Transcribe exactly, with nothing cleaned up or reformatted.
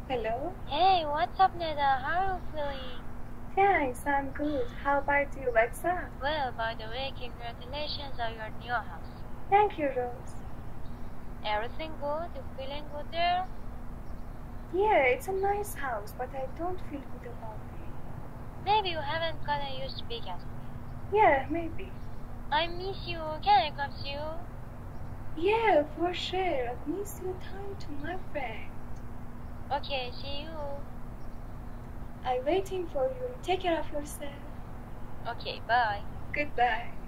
Hello? Hey, what's up, Neda? How are you feeling? Thanks, I'm good. How about you, Lexa? Well, by the way, congratulations on your new house. Thank you, Rose. Everything good? You feeling good there? Yeah, it's a nice house, but I don't feel good about it. Maybe you haven't gotten used to big as me. Yeah, maybe. I miss you. Can I come see you? Yeah, for sure. I miss your time to my friend. Okay, see you. I'm waiting for you. Take care of yourself. Okay, bye. Goodbye.